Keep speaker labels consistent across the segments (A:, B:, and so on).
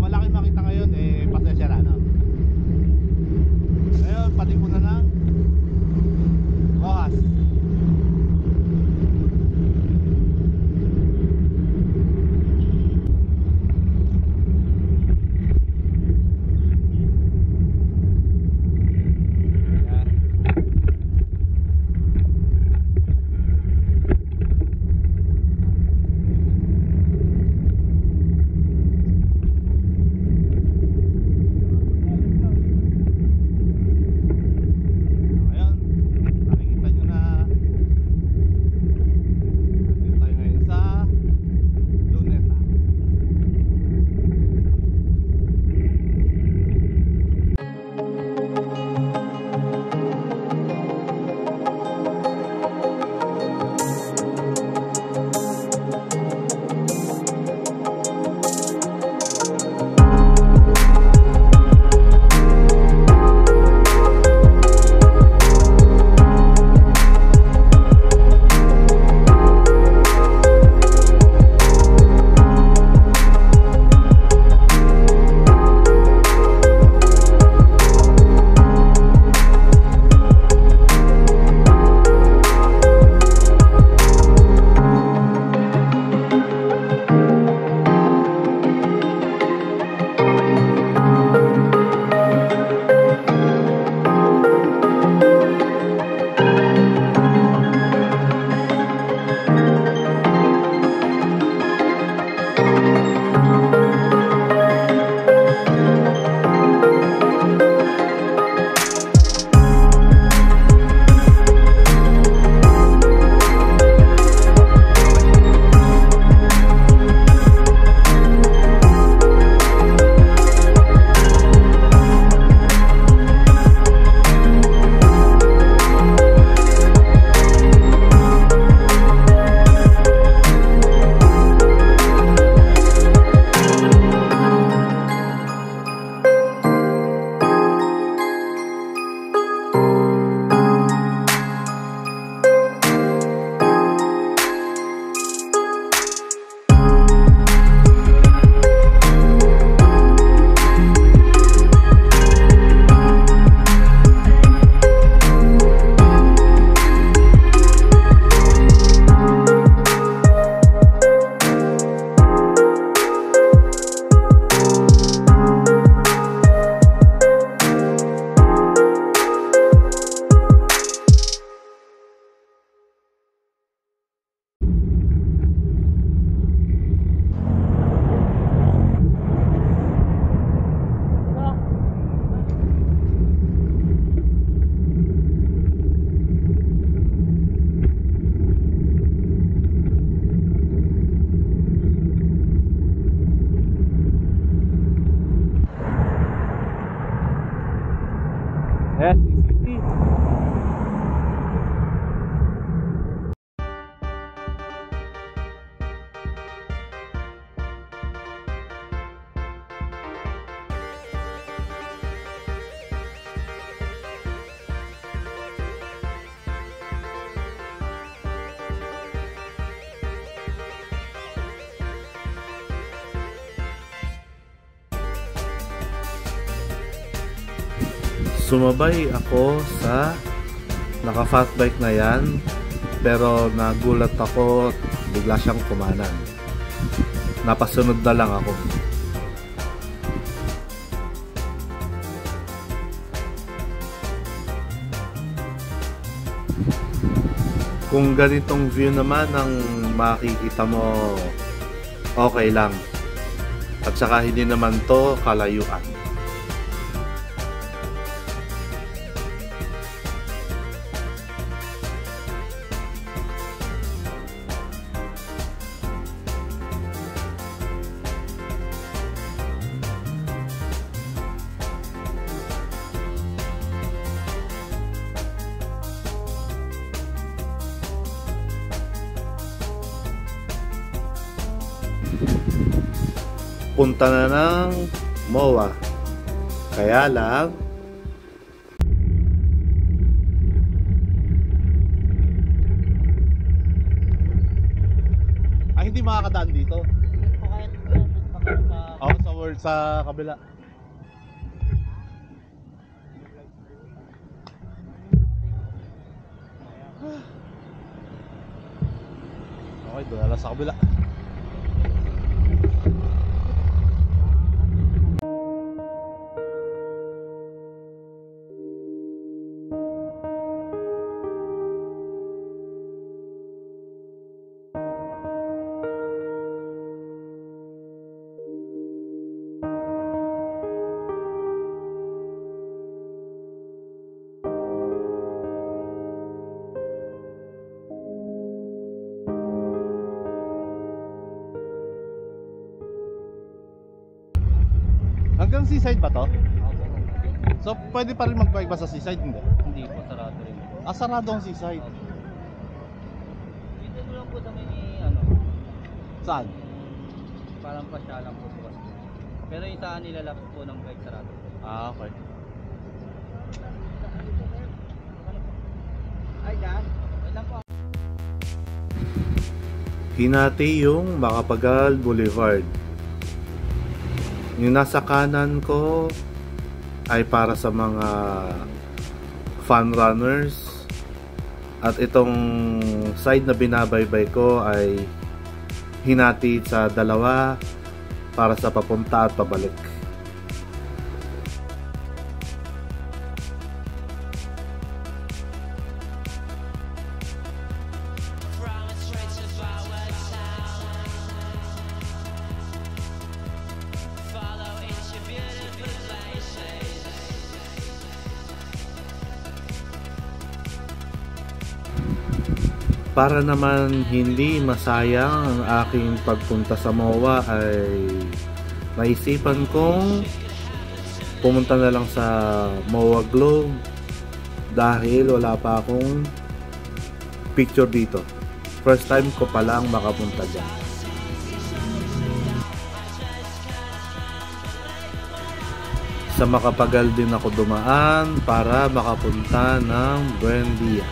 A: malaki makita ngayon, eh, pasensya na, no? Ngayon, pati ko na ng Rojas. Sumabay ako sa naka-fat bike na yan, pero nagulat ako, bigla siyang kumanan. Napasunod na lang ako. Kung ganitong view naman ang makikita mo, okay lang. At saka hindi naman to kalayuan. Punta na ng MOA. Kaya lang ay hindi makakadaan dito. Oo, sa or sa kabila. Okay, doon na lang sa kabila. Hanggang seaside ba to? So pwede pa rin mag-bike ba sa seaside? Hindi?
B: Hindi po, sarado rin.
A: Ah, sarado ang seaside.
B: Dito lang po kami ni
A: Saan?
B: parang pasyalan po bukas. Pero yung saan nilalap po ng bike sarado.
A: Ah, okay.
B: Ay, Dan. Ilan po?
A: Hinati yung Macapagal Boulevard. Yung nasa kanan ko ay para sa mga fun runners, at itong side na binabaybay ko ay hinati sa dalawa para sa papunta at pabalik. Para naman hindi masayang ang aking pagpunta sa MOA ay naisipan kong pumunta na lang sa MOA Globe dahil wala pa akong picture dito. First time ko pa lang makapunta dyan. Sa Macapagal din ako dumaan para makapunta ng Buendia.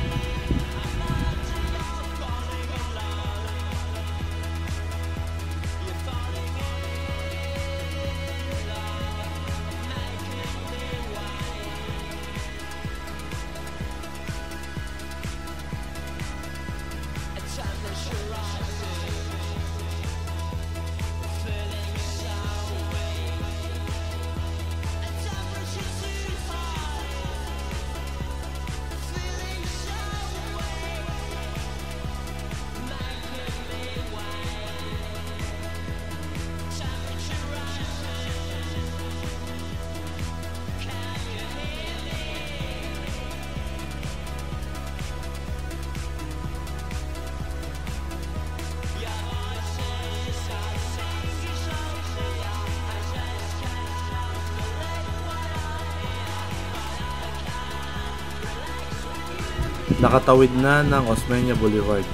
A: Nakatawid na ng Osmeña Boulevard.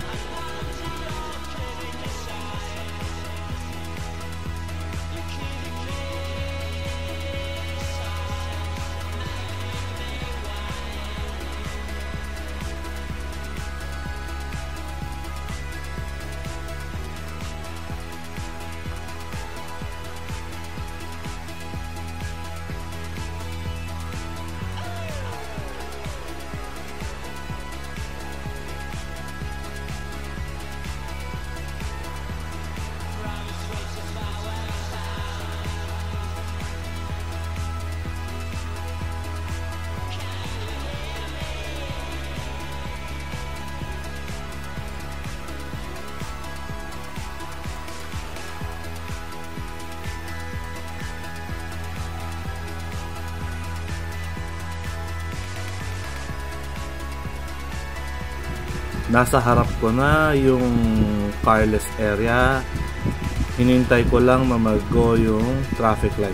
A: Nasa harap ko na yung carless area. Hinintay ko lang na mag-go yung traffic light.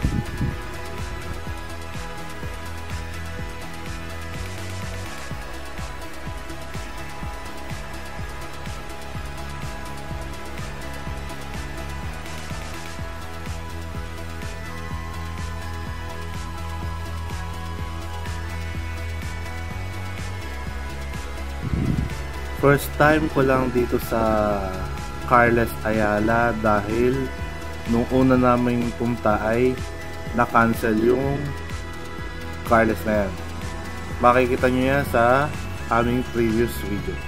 A: First time ko lang dito sa Carles Ayala dahil nung una naming punta ay na-cancel yung Carles na yan. Makikita nyo yan sa aming previous video.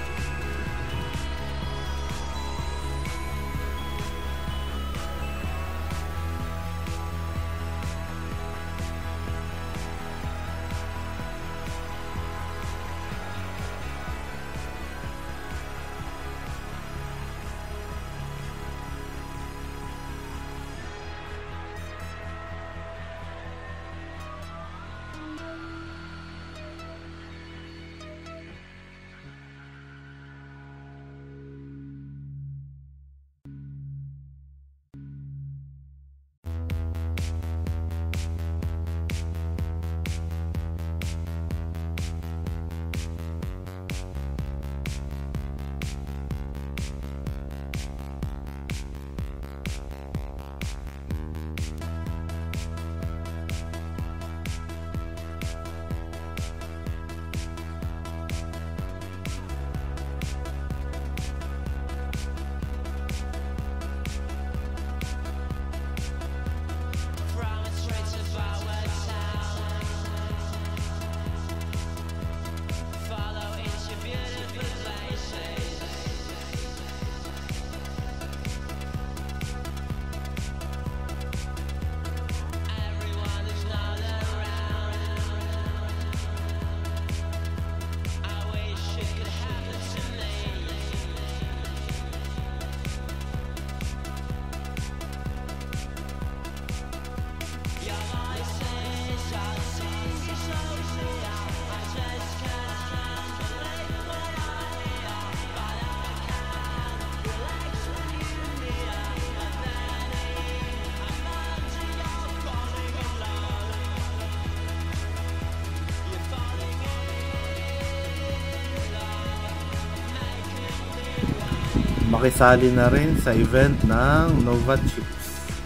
A: Makisali na rin sa event ng Nova Chips.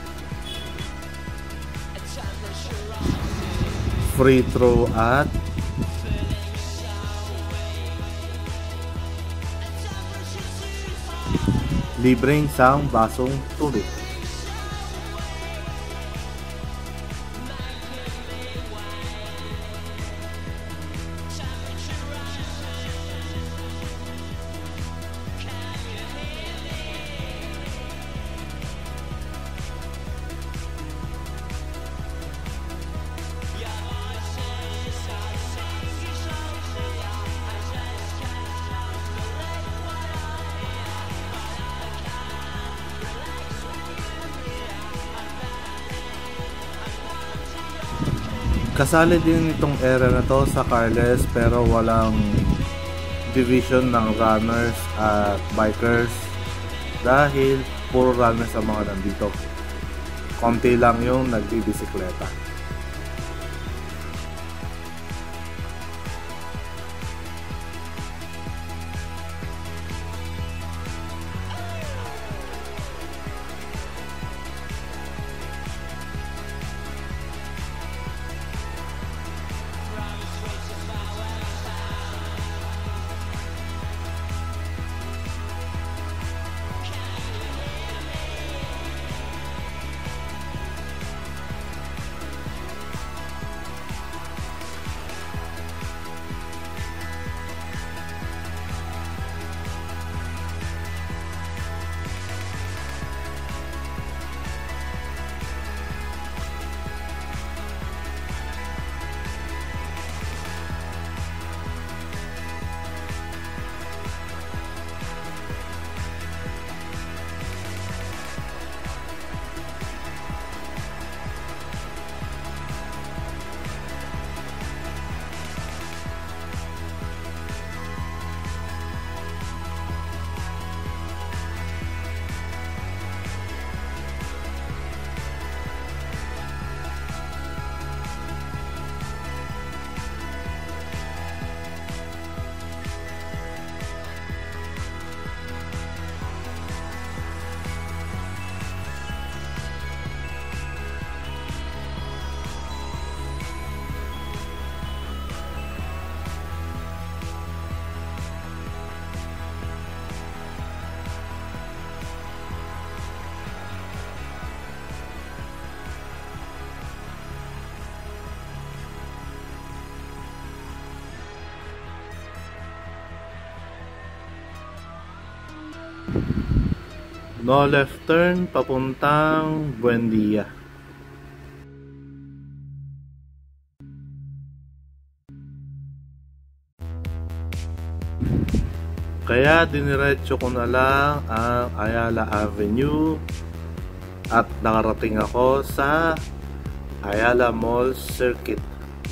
A: Free throw at libreng isang basong tubig. Kasali din itong area na to sa Carles pero walang division ng runners at bikers dahil puro runners ang mga nandito. Konti lang yung nagbibisikleta. No left turn papuntang Buendia. Kaya diniretso ko na lang ang Ayala Avenue at nakarating ako sa Ayala Mall Circuit.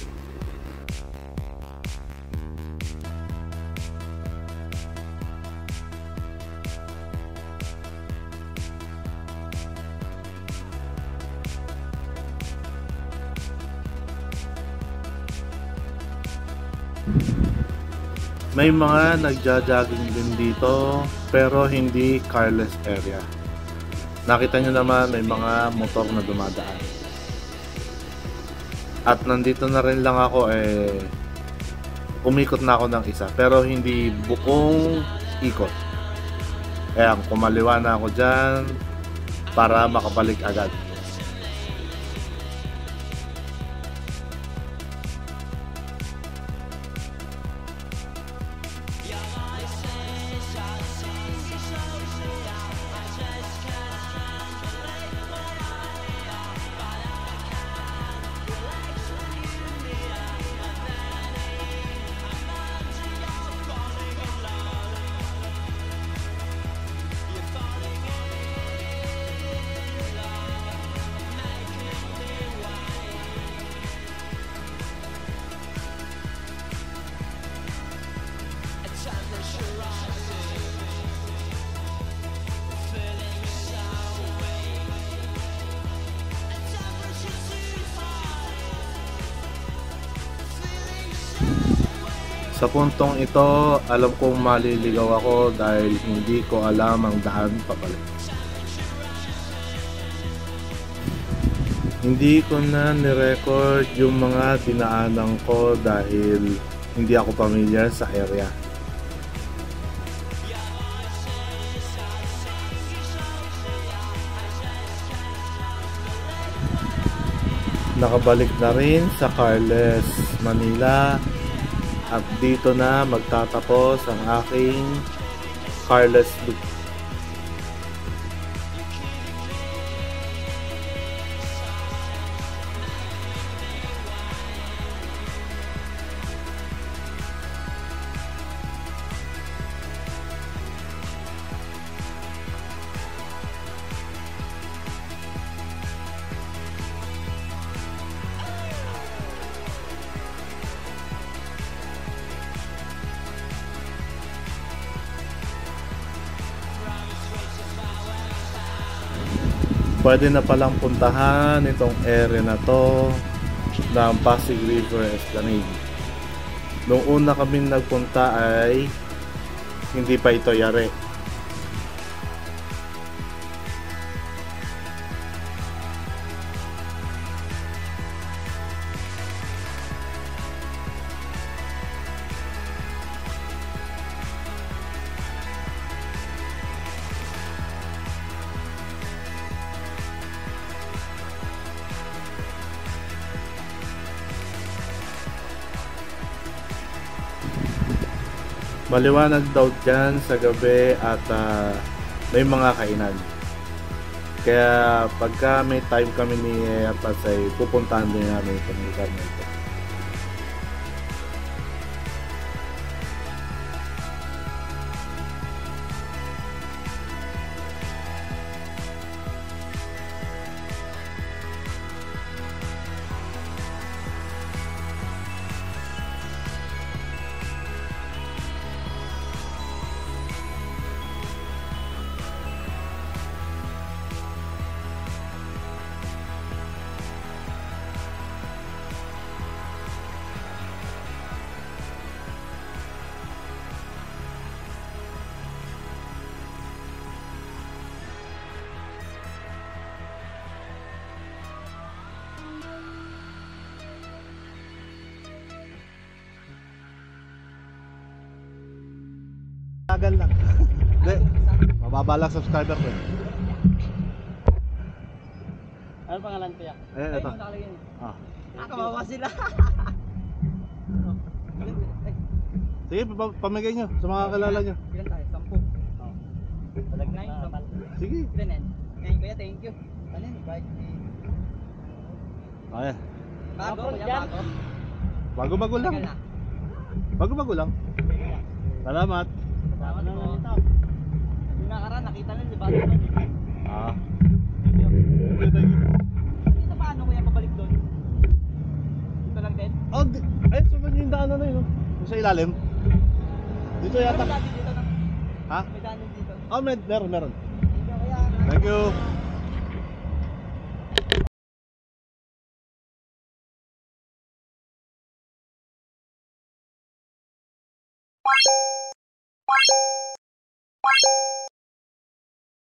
A: May mga nagja-jogging din dito pero hindi carless area. Nakita nyo naman may mga motor na dumadaan. At nandito na rin lang ako umikot na ako ng isa pero hindi buong ikot. Kaya kumaliwa na ako dyan para makabalik agad. Sa puntong ito, alam kong maliligaw ako dahil hindi ko alam ang daan papalik. Hindi ko na nirecord yung mga dinaanan ko dahil hindi ako pamilyar sa area. Nakabalik na rin sa Carles, Manila. At dito na magtatapos ang aking Carles loop. Pwede na palang puntahan itong area na to ng Pasig River Esplanade. Noong una kami nagpunta ay hindi pa ito yari. Maliwanag daw dyan sa gabi at may mga kainan. Kaya pagka may time kami ni Airpads ay pupuntahan din namin itong lugar na ito. Tagal lang. Hindi, mababa lang subscriber ko.
B: Ano pangalan ko ya?
A: Ayan, ito.
B: Kawawa sila.
A: Sige, pamigay nyo sa mga kalala nyo.
B: Ilan tayo? 10. Talag 9.
A: Sige.
B: Ganun. Ngayon kuya, thank you. Ano yun? Bike ni...
A: Ayan.
B: Bago, kuya, bago.
A: Bago-bago lang.
B: Tagal na.
A: Bago-bago lang. Salamat.
B: Salamat po. Yung nakaraan, nakita lang, di ba? Thank
A: Ah.
B: you.
A: Thank you.
B: Dito paano kuya pabalik doon? Dito lang din?
A: Oh, ay, sumunod yung daanan na yun. Oh. Yung sa ilalim. Dito yata.
B: May daan din dito, no?
A: Ha?
B: May daan din dito.
A: Oh, meron.
B: Thank you kuya.
A: Thank you.